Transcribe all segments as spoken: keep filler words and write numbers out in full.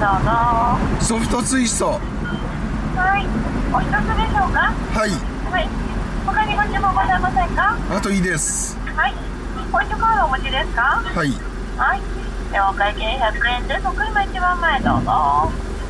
どうぞ。 ソフトツイスト。 はい。お一つでしょうか。 はい。 はい。他にご注文ございませんか。 あといいです。 はい。ポイントカードお持ちですか。 はい。 はい。ではお会計ひゃくえんです。お車一番前どうぞ。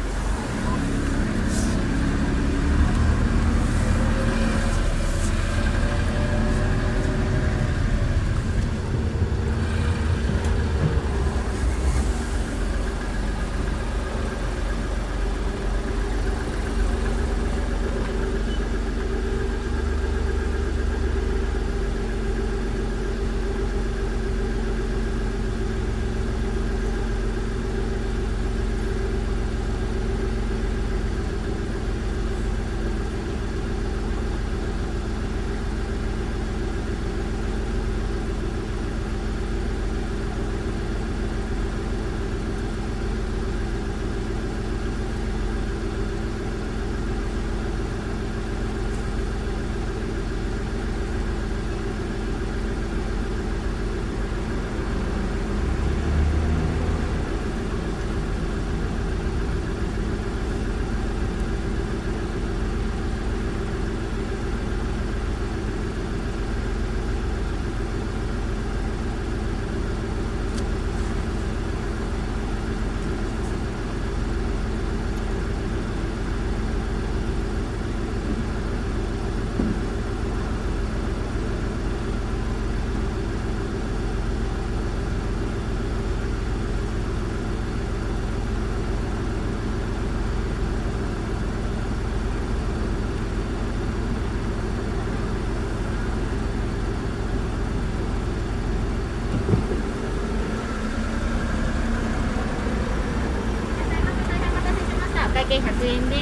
お会計ひゃくえんです。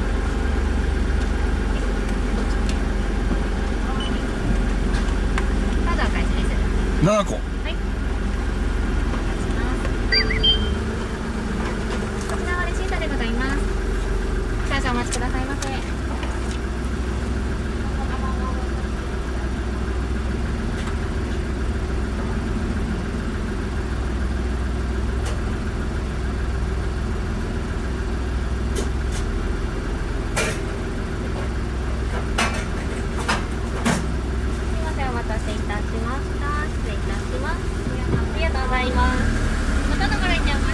カードお返しです。 ななこ。 はい。こちらはレシートでございます。少々お待ちくださいませ。お待たせいたしました。失礼いたします。ありがとうございます。またのご来店お待ちしております。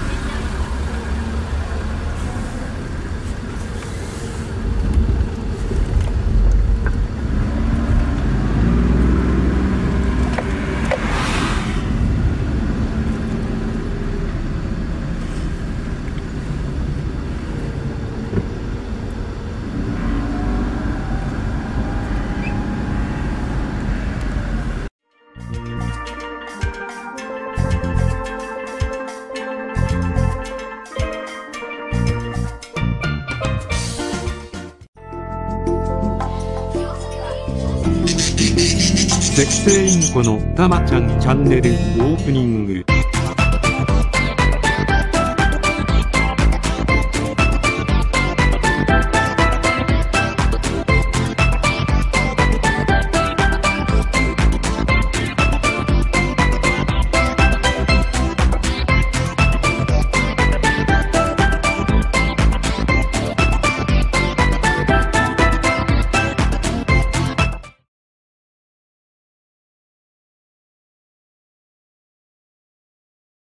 絶世インコのたまちゃんチャンネルオープニング。